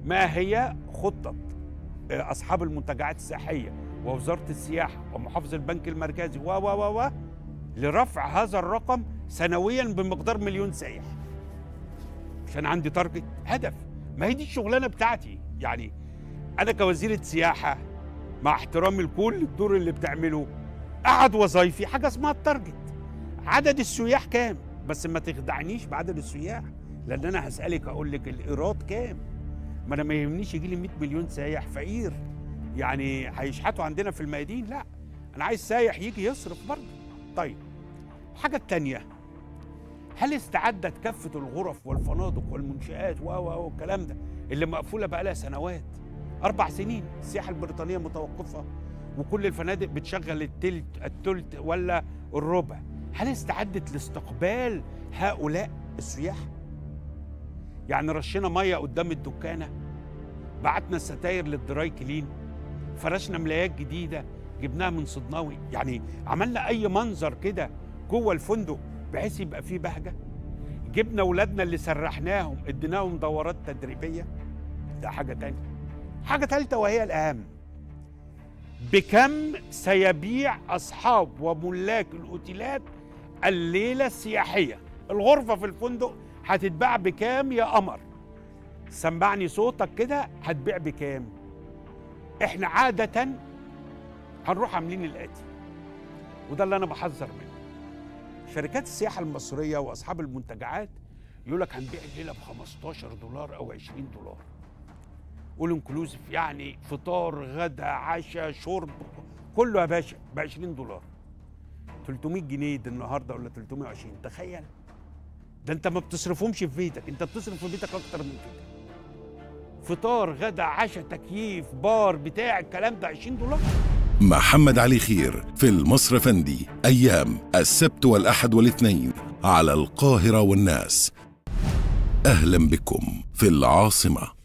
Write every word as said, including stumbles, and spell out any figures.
ما هي خطة أصحاب المنتجعات السياحية ووزارة السياحة ومحافظ البنك المركزي و و و لرفع هذا الرقم سنويا بمقدار مليون سائح؟ عشان عندي تارجت هدف. ما هي دي الشغلانة بتاعتي. يعني أنا كوزيرة سياحة مع احترامي لكل الدور اللي بتعمله، أحد وظايفي حاجة اسمها التارجت. عدد السياح كام؟ بس ما تخدعنيش بعدد السياح، لأن أنا هسألك أقول لك الإيراد كام؟ ما أنا ما يهمنيش يجي لي مئة مليون سايح فقير يعني هيشحتوا عندنا في الميادين، لا، أنا عايز سايح يجي يصرف برضه. طيب، الحاجة التانية، هل استعدت كافة الغرف والفنادق والمنشآت و و والكلام ده اللي مقفولة بقى لها سنوات؟ أربع سنين السياحة البريطانية متوقفة وكل الفنادق بتشغل التلت التلت ولا الربع. هل استعدت لاستقبال هؤلاء السياح؟ يعني رشينا ميه قدام الدكانه، بعتنا الستاير للدراي كلين، فرشنا ملايات جديده جبناها من صدناوي، يعني عملنا اي منظر كده جوه الفندق بحيث يبقى فيه بهجه. جبنا اولادنا اللي سرحناهم اديناهم دورات تدريبيه، ده حاجه تانية. حاجه ثالثه وهي الاهم، بكم سيبيع اصحاب وملاك الاوتيلات الليله السياحيه؟ الغرفه في الفندق هتتباع بكام يا قمر؟ سمعني صوتك كده، هتبيع بكام؟ احنا عاده هنروح عاملين الاتي، وده اللي انا بحذر منه. شركات السياحه المصريه واصحاب المنتجعات يقول لك هنبيع الليله ب خمستاشر دولار او عشرين دولار، اول انكلوزيف، يعني فطار غدا عشاء شرب كله يا باشا ب عشرين دولار. تلتمية جنيه دي النهارده ولا تلتمية وعشرين، تخيل. ده انت ما بتصرفهمش في بيتك، انت بتصرف في بيتك اكتر من كده. فطار غدا عشاء تكييف بار بتاع الكلام ده عشرين دولار. محمد علي خير في المصرفندي، ايام السبت والاحد والاثنين على القاهرة والناس. اهلا بكم في العاصمة.